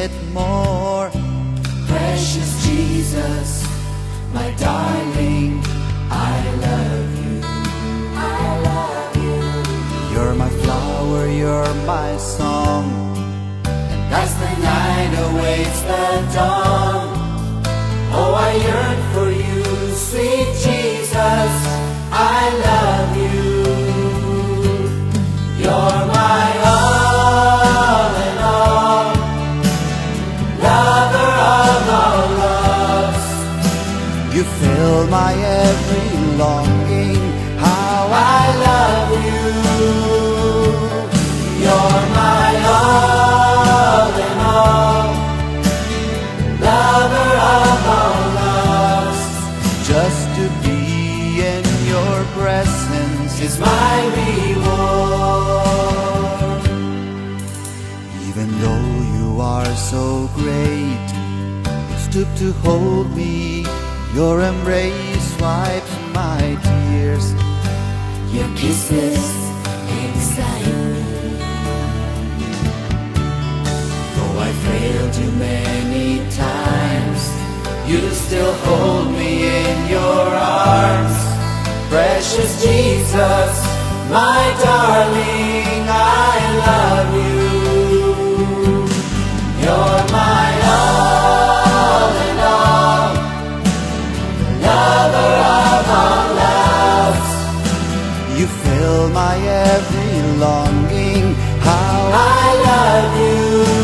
it more. Precious Jesus, my darling, I love you. I love you. You're my flower, you're my song, And as the night awaits the dawn, oh, I yearn for you, sweet Jesus, I love you. You're my all in all, lover of all loves. you fill my every longing. How I love you. You're my all in all, lover of all loves. just to be in your presence Is my reward. Even though you are so great, you stoop to hold me. Your embrace wipes my tears. Your kisses excite me. Though I failed you many times, you still hold me in your arms. Precious Jesus, my darling, I love you. You're my all in all, lover of all loves. You fill my every longing. How I love you.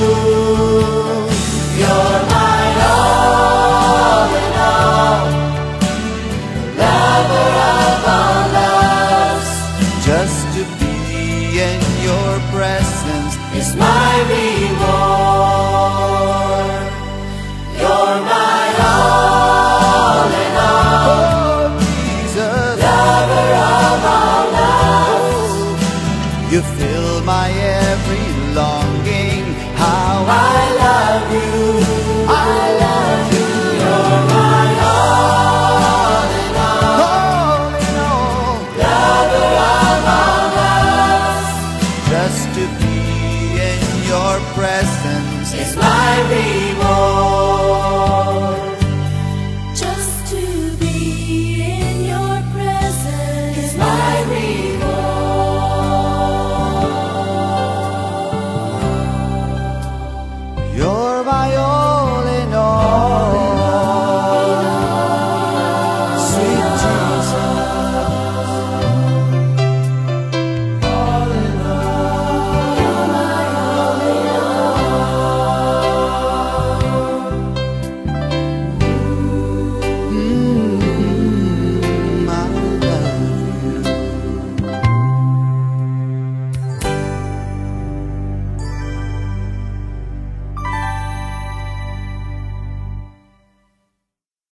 You're my all in all, lover of all loves. just to be in your presence Is my reward. You're my all in all, oh Jesus. lover of all loves. You fill my every longing. How I love you. I love you. You're my all in all, in all, lover of all loves. just to be in your presence Is my reward.